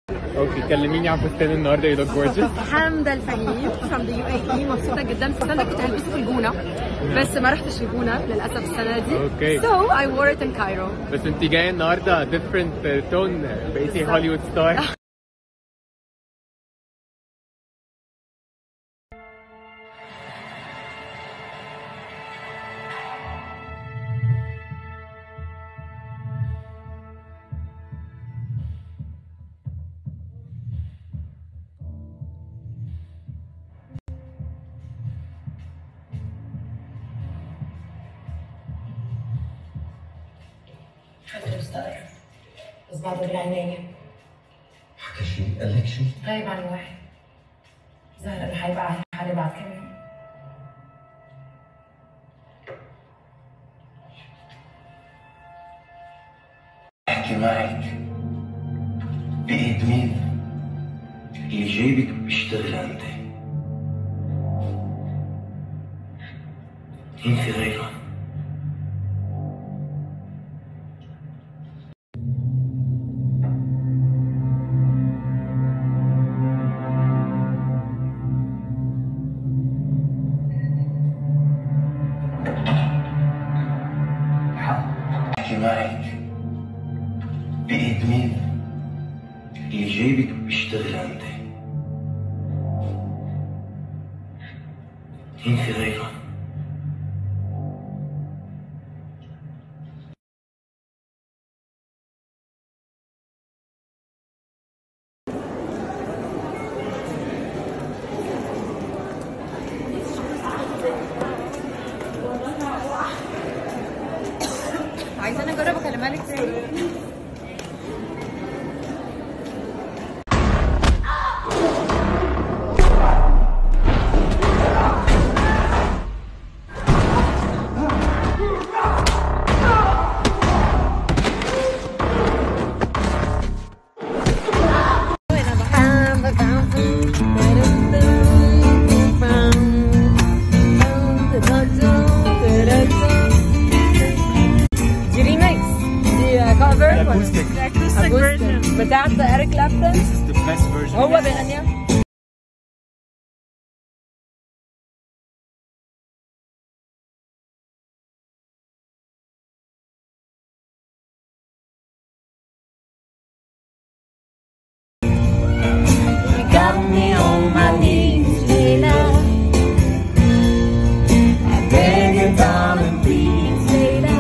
اوكي كلميني عن فستان النهارده. يو لوك جورجيس. حمدة الفهيم from the UAE. مبسوطة جدا. الفستان ده كنت هلبسه في الجونة بس ما رحتش الجونة للأسف السنة دي. اوكي. So I wore it in Cairo. بس انت جايه النهارده different tone، بقيتي هوليوود ستار. حكى أستاذ بس بعده بالعناية. حكى شيء؟ قال لك شيء؟ غايب عن الوعي. ظهر إنه حيبقى على حالي بعد كم يوم. احكي معك بإيد مين؟ اللي جايبك بيشتغل عندي. مين في غيره؟ احكي معك بإيد مين؟ اللي جايبك بيشتغل عندي. مين في غيره؟ عايزة أنا أجرب أكلمها لك تاني. Acoustic version بتاعت إريك كلابتون. This is the best version. هو بيغنيها. Got me on my knees, Layla. I beg you, darling, please, Layla.